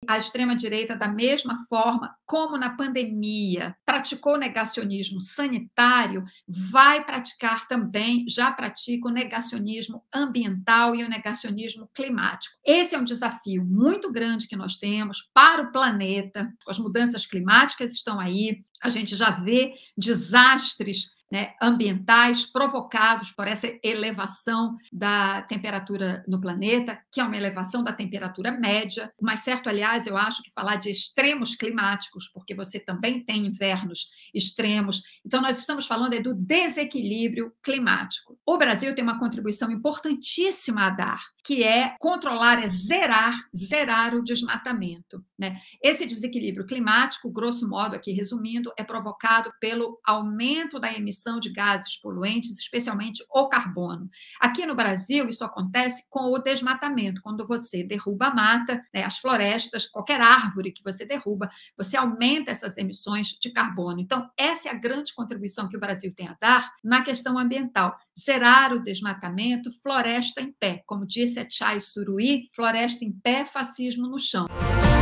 a extrema-direita, da mesma forma como na pandemia, praticou negacionismo sanitário, vai praticar também, já pratica o negacionismo ambiental e o negacionismo climático. Esse é um desafio muito grande que nós temos para o planeta. As mudanças climáticas estão aí, a gente já vê desastres, né, ambientais provocados por essa elevação da temperatura no planeta, que é uma elevação da temperatura média. O mais certo, aliás, eu acho que falar de extremos climáticos, porque você também tem invernos extremos. Então, nós estamos falando do desequilíbrio climático. O Brasil tem uma contribuição importantíssima a dar, que é controlar, é zerar o desmatamento, né? Esse desequilíbrio climático, grosso modo, aqui resumindo, é provocado pelo aumento da emissão de gases poluentes, especialmente o carbono. Aqui no Brasil, isso acontece com o desmatamento. Quando você derruba a mata, né, as florestas, qualquer árvore que você derruba, você aumenta essas emissões de carbono. Então, essa é a grande contribuição que o Brasil tem a dar na questão ambiental. Zerar o desmatamento, floresta em pé. Como disse a Chay Suruí, floresta em pé, fascismo no chão.